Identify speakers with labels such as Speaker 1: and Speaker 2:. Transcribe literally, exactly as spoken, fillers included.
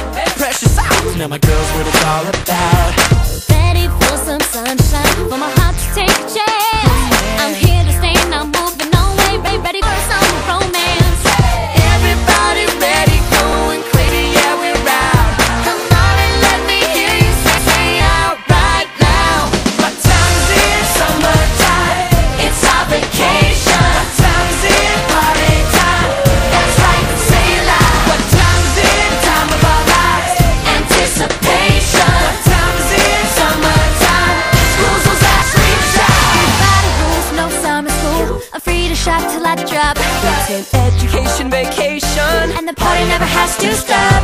Speaker 1: Precious out. Now my girl's what it's all about.
Speaker 2: Ready for some sunshine, for my heart to take a chance. I'm here to stay, not moving no way. Ready for some romance.
Speaker 1: Everybody's ready, going crazy, yeah, we're out.
Speaker 2: Come on and let me hear you say, say out right now.
Speaker 1: My time's in summertime, it's our vacation. My time's in party time, that's right, say it loud. What time's in time of our lives, anticipation. What time's in summertime, schools will start scream shout.
Speaker 2: Everybody rules, no summer school. I'm free to shop till I drop.
Speaker 1: It's an education vacation,
Speaker 2: And the party never has to stop.